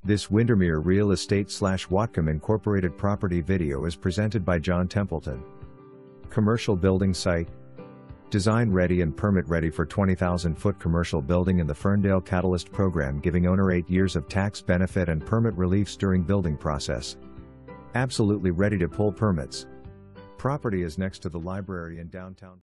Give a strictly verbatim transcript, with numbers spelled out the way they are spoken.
This Windermere Real Estate slash Whatcom Incorporated property video is presented by John Templeton. Commercial building site. Design ready and permit ready for twenty thousand foot commercial building in the Ferndale Catalyst program, giving owner eight years of tax benefit and permit reliefs during building process. Absolutely ready to pull permits. Property is next to the library in downtown.